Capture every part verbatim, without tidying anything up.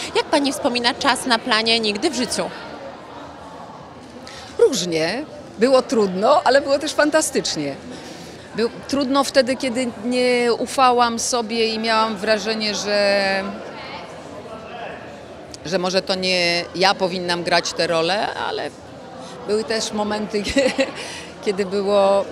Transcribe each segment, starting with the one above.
Jak pani wspomina czas na planie Nigdy w życiu? Różnie. Było trudno, ale było też fantastycznie. Było trudno wtedy, kiedy nie ufałam sobie i miałam wrażenie, że, że może to nie ja powinnam grać tę rolę, ale były też momenty, kiedy było...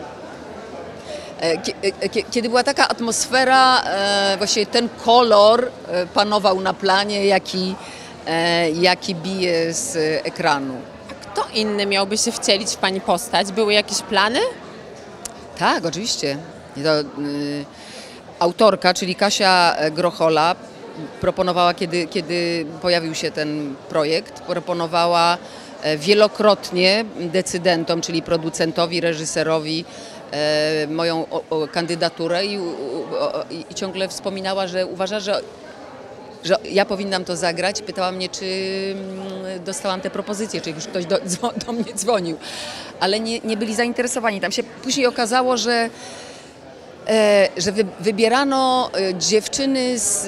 Kiedy była taka atmosfera, właśnie ten kolor panował na planie, jaki, jaki bije z ekranu. Kto inny miałby się wcielić w pani postać? Były jakieś plany? Tak, oczywiście. To, y, autorka, czyli Kasia Grochola, proponowała, kiedy, kiedy pojawił się ten projekt, proponowała wielokrotnie decydentom, czyli producentowi, reżyserowi, e, moją o, o, kandydaturę i, o, i ciągle wspominała, że uważa, że, że ja powinnam to zagrać. Pytała mnie, czy dostałam te propozycje, czy już ktoś do, do mnie dzwonił, ale nie, nie byli zainteresowani. Tam się później okazało, że, e, że wy, wybierano dziewczyny z,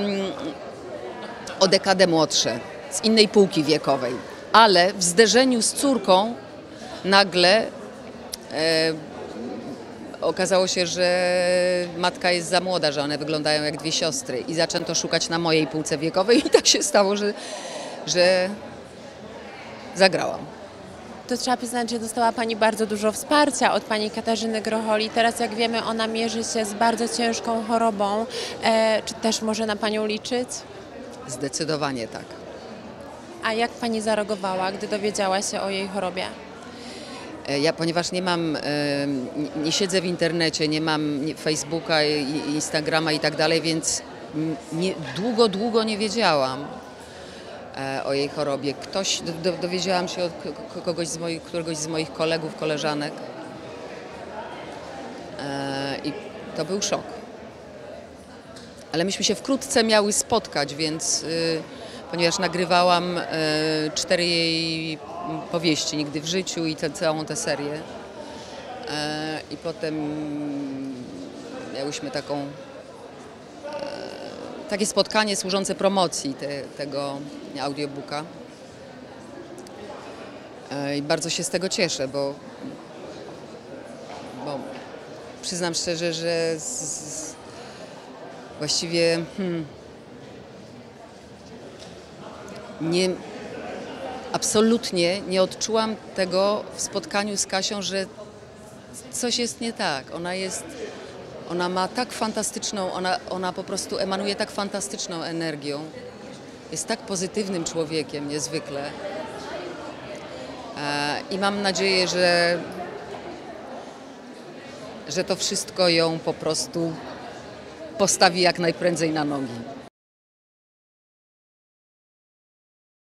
o dekadę młodsze, z innej półki wiekowej. Ale w zderzeniu z córką nagle e, okazało się, że matka jest za młoda, że one wyglądają jak dwie siostry i zaczęto szukać na mojej półce wiekowej i tak się stało, że, że zagrałam. To trzeba przyznać, że dostała pani bardzo dużo wsparcia od pani Katarzyny Grocholi. Teraz, jak wiemy, ona mierzy się z bardzo ciężką chorobą. E, czy też może na panią liczyć? Zdecydowanie tak. A jak pani zareagowała, gdy dowiedziała się o jej chorobie? Ja, ponieważ nie mam, nie siedzę w internecie, nie mam Facebooka, Instagrama i tak dalej, więc nie, długo, długo nie wiedziałam o jej chorobie. Ktoś, do, dowiedziałam się od kogoś z moich, któregoś z moich kolegów, koleżanek i to był szok. Ale myśmy się wkrótce miały spotkać, więc ponieważ nagrywałam e, cztery jej powieści, Nigdy w życiu i te, całą tę serię. E, I potem miałyśmy taką, e, takie spotkanie służące promocji te, tego audiobooka. E, I bardzo się z tego cieszę, bo, bo przyznam szczerze, że z, z, właściwie... Hmm, Nie, absolutnie nie odczułam tego w spotkaniu z Kasią, że coś jest nie tak. Ona jest, ona ma tak fantastyczną, ona, ona po prostu emanuje tak fantastyczną energią. Jest tak pozytywnym człowiekiem, niezwykle. E, I mam nadzieję, że, że to wszystko ją po prostu postawi jak najprędzej na nogi.